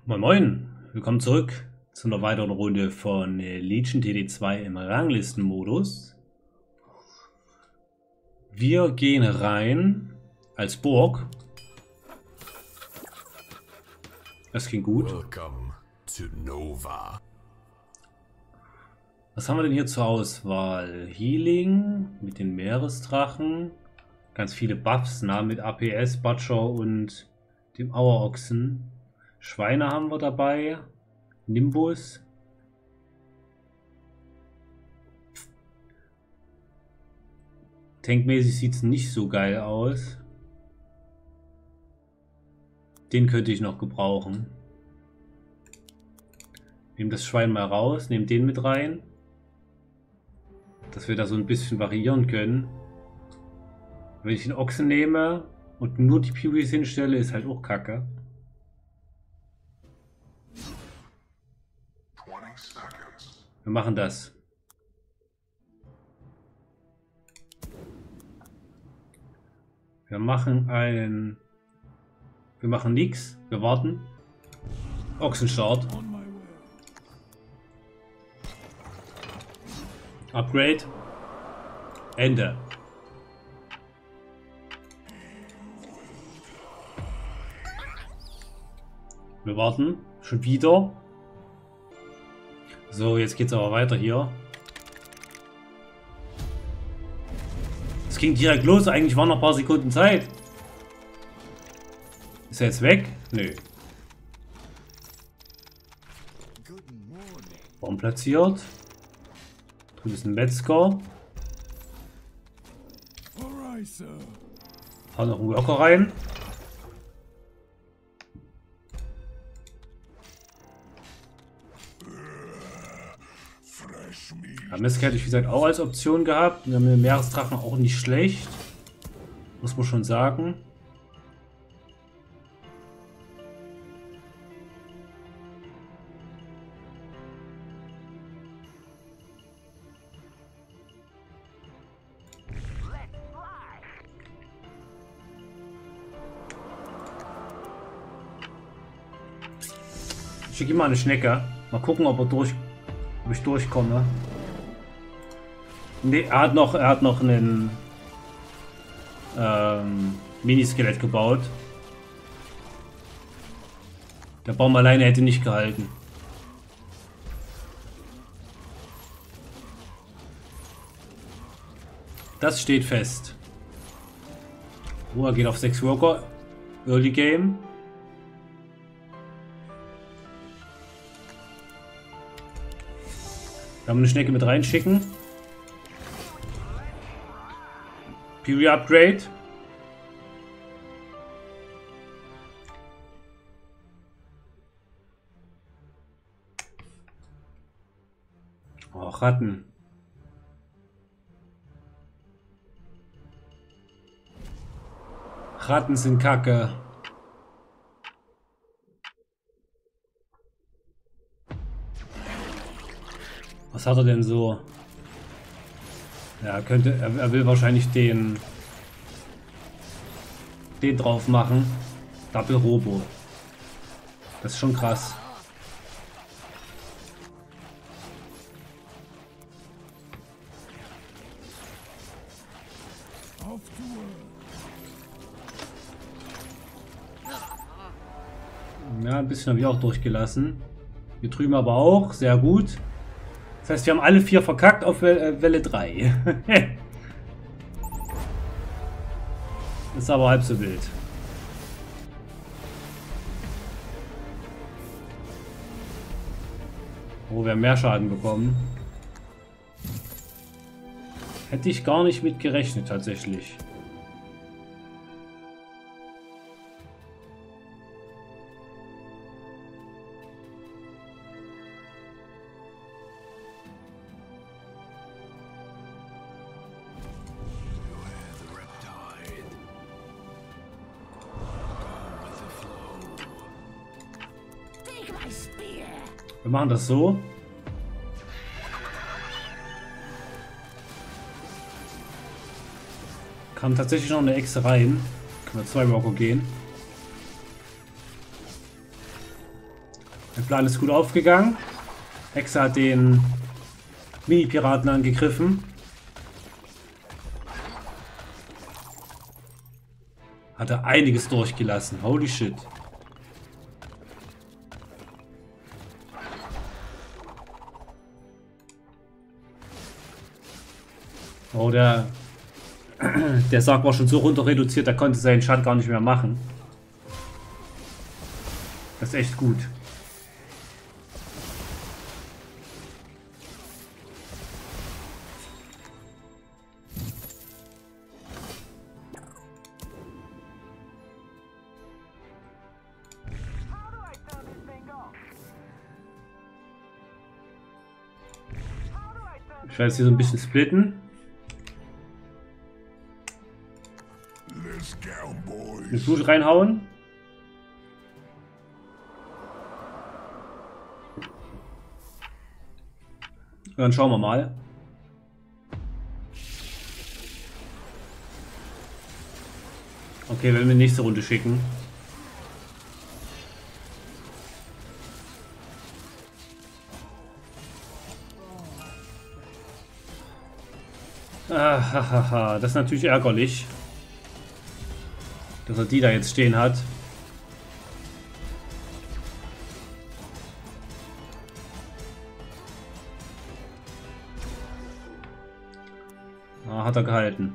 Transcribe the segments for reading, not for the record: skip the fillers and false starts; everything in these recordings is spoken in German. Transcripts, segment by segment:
Moin Moin, willkommen zurück zu einer weiteren Runde von Legion TD2 im Ranglistenmodus. Wir gehen rein als Burg. Das klingt gut. Welcome to Nova. Was haben wir denn hier zur Auswahl? Healing mit den Meeresdrachen. Ganz viele Buffs, mit APS, Butcher und dem Auerochsen. Schweine haben wir dabei. Nimbus. Tankmäßig sieht es nicht so geil aus. Den könnte ich noch gebrauchen. Nehmen das Schwein mal raus, nehmen den mit rein. Dass wir da so ein bisschen variieren können. Wenn ich den Ochsen nehme und nur die Piwis hinstelle, ist halt auch kacke. Wir machen das. Wir machen nichts. Wir warten. Ochsenstart. Upgrade. Ende. Wir warten. Schon wieder. So, jetzt geht's aber weiter hier. Es ging direkt los. Eigentlich waren noch ein paar Sekunden Zeit. Ist er jetzt weg? Nö. Baum platziert. Drüben ist ein Metzger. Hau noch einen Worker rein. Ja, Mist hätte ich wie gesagt auch als Option gehabt. Wir haben den Meeresdrachen auch nicht schlecht. Muss man schon sagen. Ich schicke ihm mal eine Schnecke. Mal gucken, ob ich durchkomme. Ne, er hat noch einen Miniskelett gebaut. Der Baum alleine hätte nicht gehalten. Das steht fest. Oh, er geht auf 6 Worker. Early Game. Wir haben eine Schnecke mit reinschicken. Peewee Upgrade. Oh, Ratten. Ratten sind kacke. Was hat er denn so? Ja, er will wahrscheinlich den drauf machen. Double Robo. Das ist schon krass. Ja, ein bisschen habe ich auch durchgelassen. Hier drüben aber auch. Sehr gut. Das heißt, wir haben alle 4 verkackt auf Welle 3. Ist aber halb so wild. Oh, wir haben mehr Schaden bekommen. Hätte ich gar nicht mit gerechnet, tatsächlich. Wir machen das so. Kam tatsächlich noch eine Echse rein. Können wir 2 Walker gehen. Der Plan ist gut aufgegangen. Hexe hat den Mini-Piraten angegriffen. Hat er einiges durchgelassen. Holy shit. Oh, der Sarg war schon so runter reduziert, er konnte seinen Schaden gar nicht mehr machen. Das ist echt gut. Ich werde jetzt hier so ein bisschen splitten. Mit Blut reinhauen. Und dann schauen wir mal. Okay, wenn wir nächste Runde schicken. Ah, das ist natürlich ärgerlich, dass er die da jetzt stehen hat. Ah, hat er gehalten.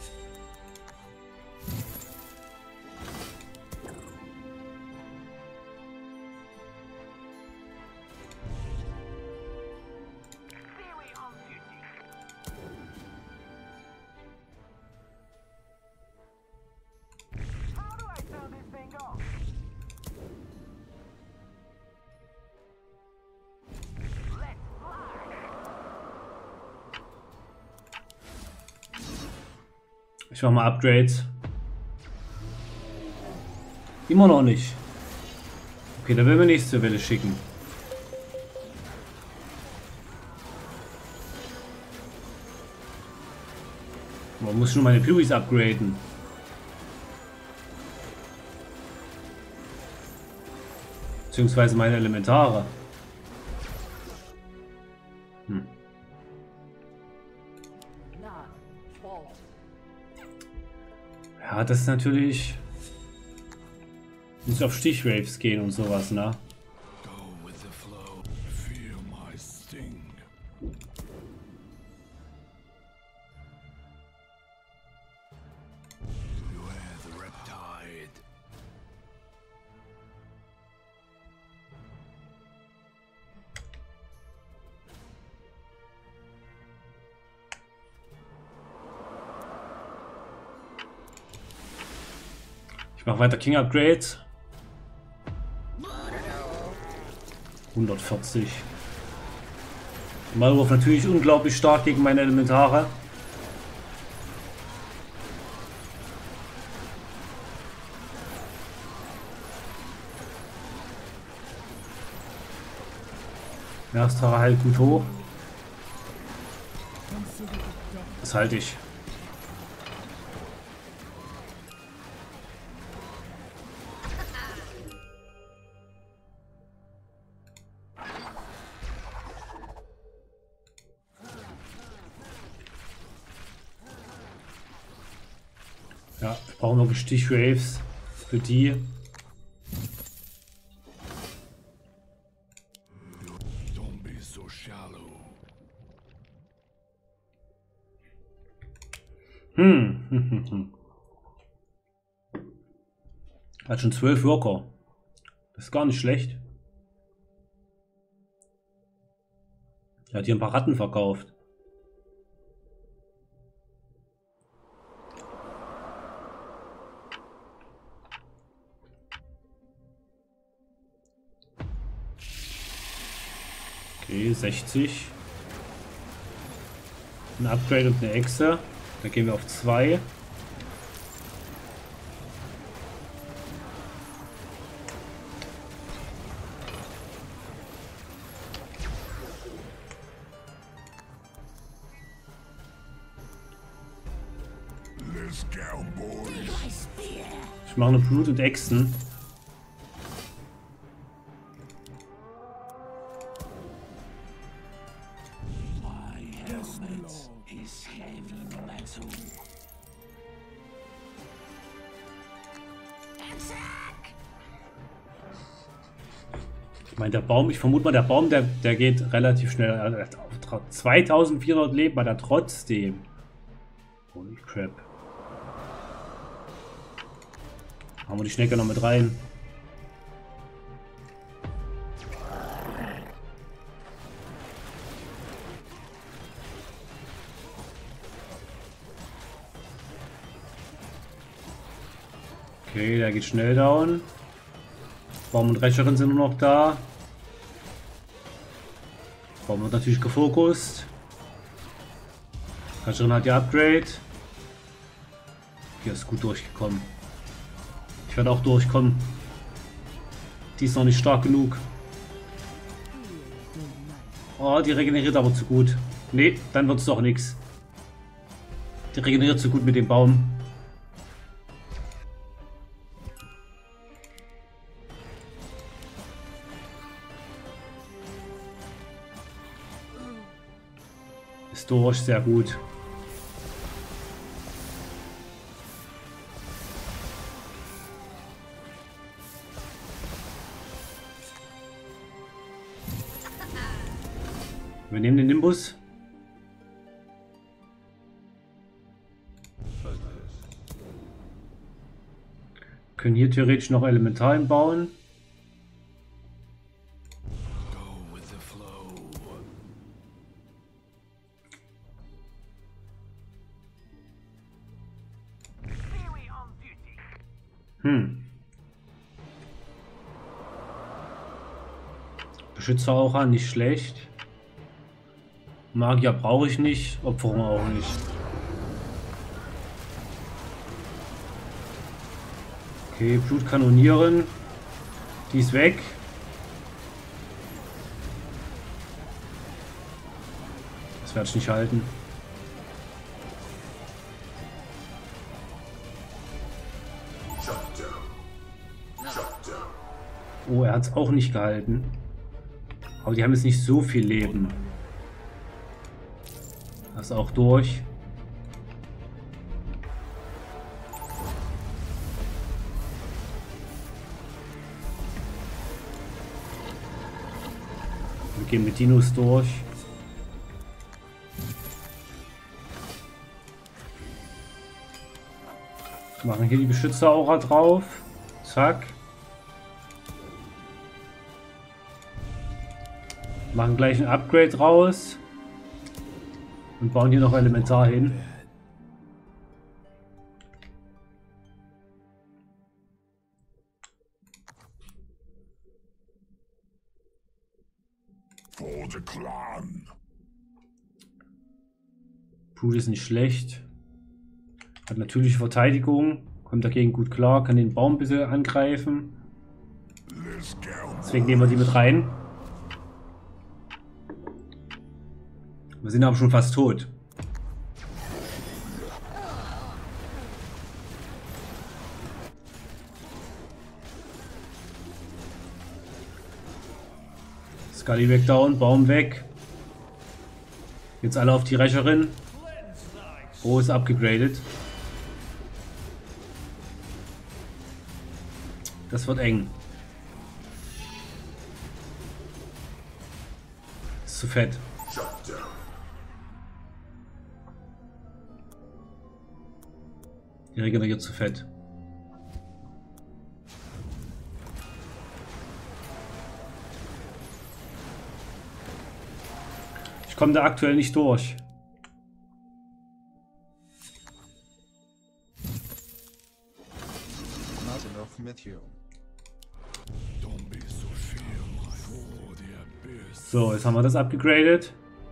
Ich mach mal Upgrades. Immer noch nicht. Okay, dann werden wir nächste Welle schicken. Man muss schon meine Blues upgraden. Beziehungsweise meine Elementare. Ja, das ist natürlich... Muss auf Stichwaves gehen und sowas, ne? Ich mache weiter King Upgrades. 140. Malwurf natürlich unglaublich stark gegen meine Elementare. Mehrstare halt gut hoch. Das halte ich. Ja, ich brauche noch Stichwaves für die. Hat schon 12 Worker. Das ist gar nicht schlecht. Er hat hier ein paar Ratten verkauft. Okay, 60. Ein Upgrade und eine Echse. Da gehen wir auf 2. Ich mache eine Blut und Echsen. Ich meine, der Baum, ich vermute mal, der Baum, der geht relativ schnell. 2400 Leben hat er trotzdem. Holy crap. Haben wir die Schnecke noch mit rein. Okay, der geht schnell down. Baum und Rächerin sind nur noch da. Baum wird natürlich gefokust. Rächerin hat die Upgrade. Hier ist gut durchgekommen. Ich werde auch durchkommen. Die ist noch nicht stark genug. Oh, die regeneriert aber zu gut. Nee, dann wird es doch nichts. Die regeneriert zu gut mit dem Baum. Ist durch, sehr gut. Wir nehmen den Nimbus. Können hier theoretisch noch Elementalen bauen. Beschützer auch an, nicht schlecht. Magier brauche ich nicht, Opferung auch nicht. Okay, Blut kanonieren. Die ist weg. Das werde ich nicht halten. Oh, er hat es auch nicht gehalten. Aber die haben jetzt nicht so viel Leben. Das ist auch durch. Wir gehen mit Dinos durch. Machen hier die Beschützer-Aura drauf. Zack. Machen gleich ein Upgrade raus. Und bauen hier noch Elementar hin. Pool ist nicht schlecht. Hat natürliche Verteidigung. Kommt dagegen gut klar. Kann den Baum ein bisschen angreifen. Deswegen nehmen wir die mit rein. Wir sind aber schon fast tot. Scully weg down, Baum weg. Jetzt alle auf die Rächerin. Oh, ist abgegradet. Das wird eng. Ist zu fett. Die regeneriert zu fett. Ich komme da aktuell nicht durch. So, jetzt haben wir das abgegradet.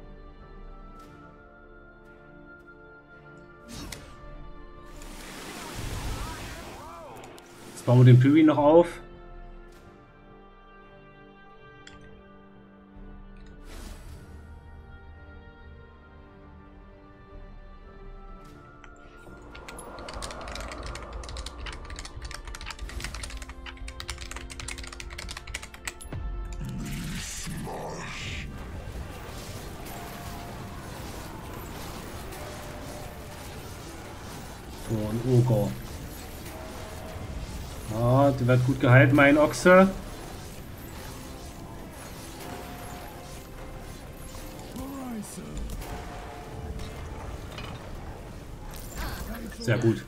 Jetzt bauen wir den Pyri noch auf. So, ein Oger. Ah, der wird gut gehalten, mein Ochse. Sehr gut.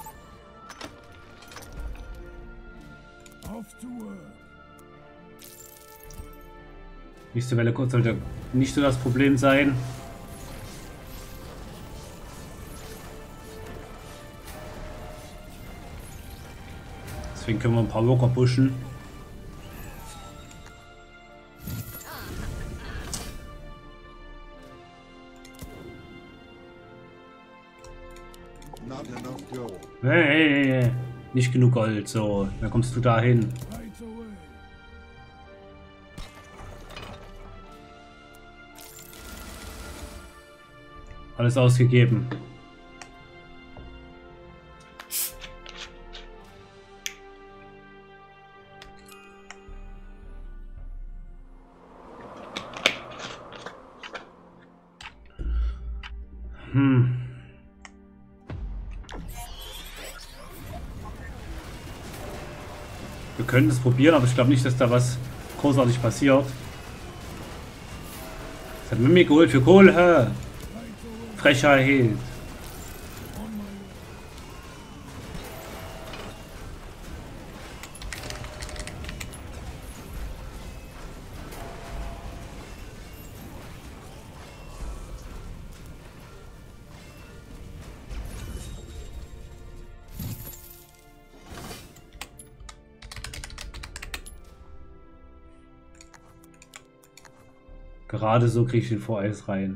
Nächste Welle kurz sollte nicht so das Problem sein. Deswegen können wir ein paar Worker pushen. Hey, hey, hey, nicht genug Gold, so, dann kommst du da hin. Alles ausgegeben. Wir können es probieren, aber ich glaube nicht, dass da was großartig passiert. Das hat mir geholt für Kohle. Frechheit. Gerade so kriege ich den Voreis rein.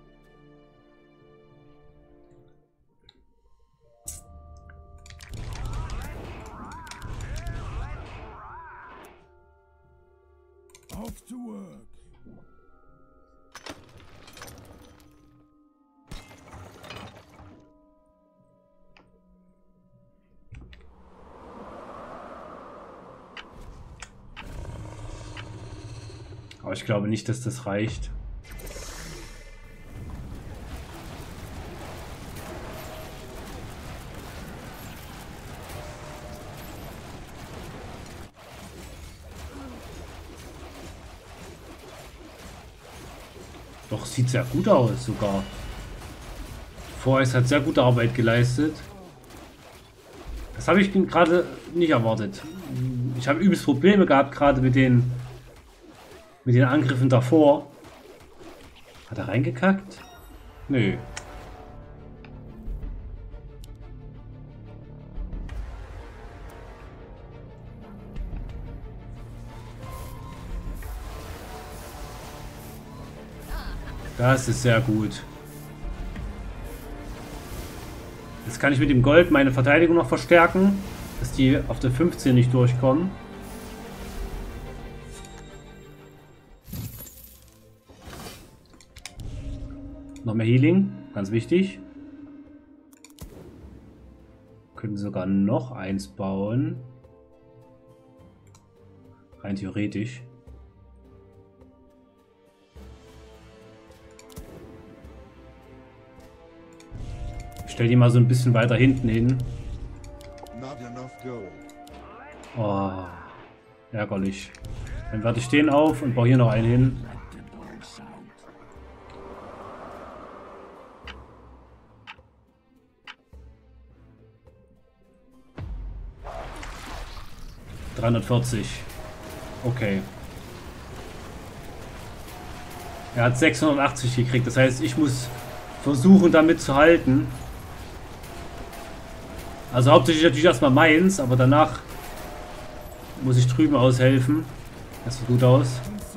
Off to work. Aber ich glaube nicht, dass das reicht. Doch, sieht sehr gut aus sogar. Voreis hat sehr gute Arbeit geleistet. Das habe ich gerade nicht erwartet. Ich habe übelst Probleme gehabt, gerade mit den Angriffen davor. Hat er reingekackt? Nö. Das ist sehr gut. Jetzt kann ich mit dem Gold meine Verteidigung noch verstärken, dass die auf der 15 nicht durchkommen. Noch mehr Healing, ganz wichtig. Können sogar noch eins bauen. Rein theoretisch. Ich stelle die mal so ein bisschen weiter hinten hin. Oh, ärgerlich. Dann warte ich den auf und baue hier noch einen hin. $340. Okay. Er hat 680 gekriegt. Das heißt, ich muss versuchen, damit zu halten. Also hauptsächlich natürlich erstmal meins, aber danach muss ich drüben aushelfen. Das sieht gut aus.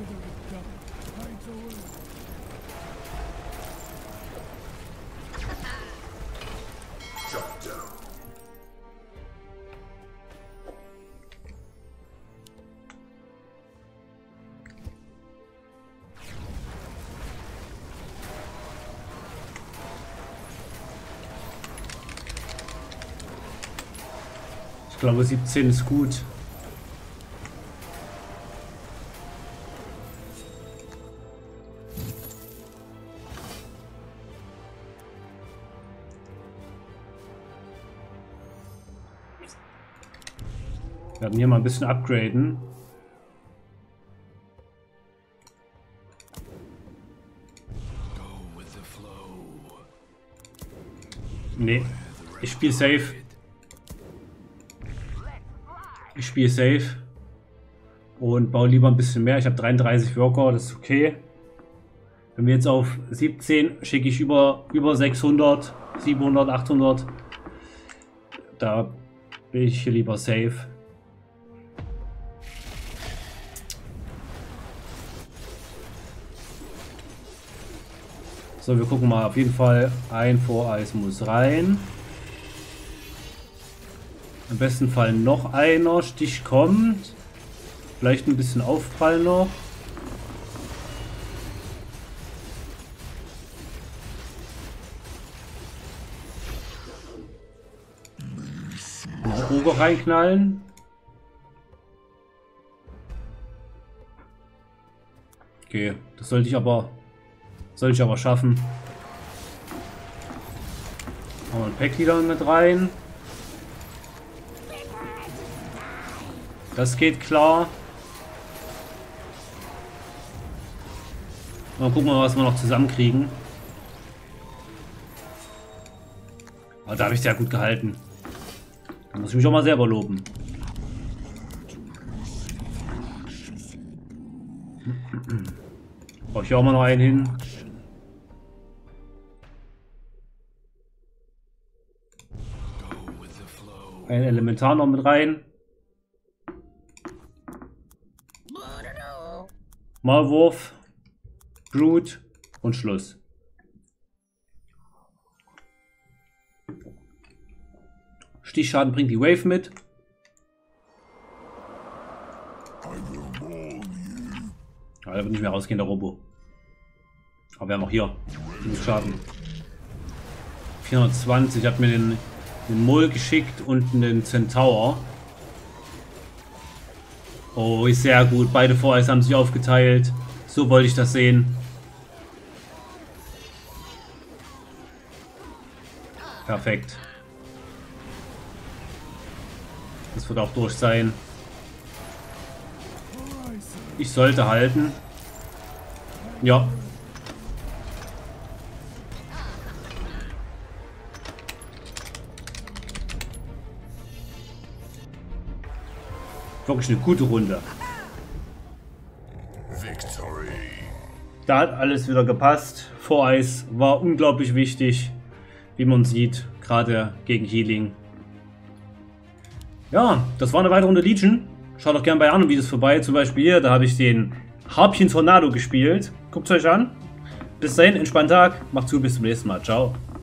Ich glaube 17 ist gut. Wir werden hier mal ein bisschen upgraden. Nee, ich spiele safe. Ich spiele safe. Und baue lieber ein bisschen mehr. Ich habe 33 Worker, das ist okay. Wenn wir jetzt auf 17 schicke ich über 600, 700, 800. Da bin ich hier lieber safe. So, wir gucken mal. Auf jeden Fall ein Voreis muss rein. Im besten Fall noch einer. Stich kommt. Vielleicht ein bisschen Aufprall noch. Noch Oger reinknallen. Okay, das sollte ich aber schaffen. Machen wir ein Pack wieder mit rein. Das geht klar. Mal gucken, was wir noch zusammenkriegen. Aber da habe ich sehr gut gehalten. Da muss ich mich auch mal selber loben. Brauche ich auch mal noch einen hin. Ein Elementar noch mit rein. Maulwurf, Brute und Schluss. Stichschaden bringt die Wave mit. Ja, da wird nicht mehr rausgehen, der Robo. Aber wir haben auch hier genug Schaden. 420 hat mir den Mull geschickt und den Centaur. Oh, ist sehr gut. Beide Voreis haben sich aufgeteilt. So wollte ich das sehen. Perfekt. Das wird auch durch sein. Ich sollte halten. Ja. Wirklich eine gute Runde. Victory. Da hat alles wieder gepasst. Voreis war unglaublich wichtig, wie man sieht, gerade gegen Healing. Ja, das war eine weitere Runde Legion. Schaut doch gerne bei anderen Videos vorbei. Zum Beispiel hier, da habe ich den Harpien Tornado gespielt. Guckt es euch an. Bis dahin, entspannten Tag. Macht's gut, bis zum nächsten Mal. Ciao.